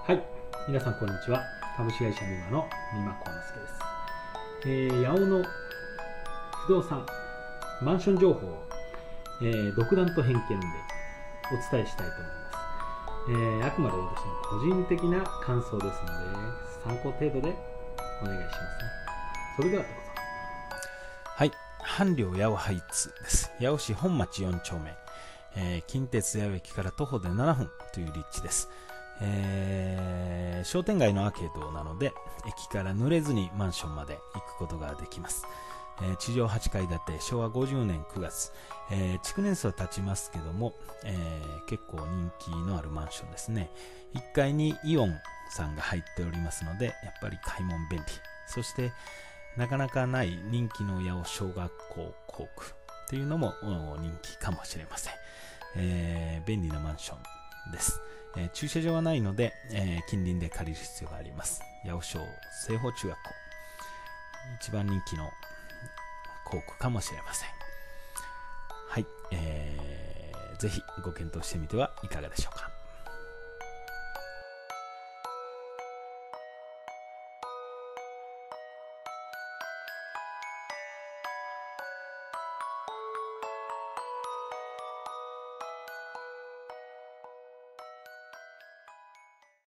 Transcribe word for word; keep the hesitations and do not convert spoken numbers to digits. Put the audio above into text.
はい、皆さんこんにちは。株式会社ミマの三馬幸之助です。えー、八尾の不動産マンション情報を、えー、独断と偏見でお伝えしたいと思います。えー、あくまで私の個人的な感想ですので参考程度でお願いしますね。それではどうぞ。 はい、阪領八尾ハイツです。八尾市本町よん丁目、えー、近鉄八尾駅から徒歩でななふんという立地です。えー、商店街のアーケードなので駅から濡れずにマンションまで行くことができます。えー、地上はちかい建て、しょうわごじゅうねんくがつ、えー、築年数は経ちますけども、えー、結構人気のあるマンションですね。いっかいにイオンさんが入っておりますので、やっぱり買い物便利。そしてなかなかない人気の八尾小学校校区っていうのも人気かもしれません。えー、便利なマンションです。えー、駐車場はないので、えー、近隣で借りる必要があります。八尾小西方中学校、一番人気の校区かもしれません。はい、えー、ぜひご検討してみてはいかがでしょうか。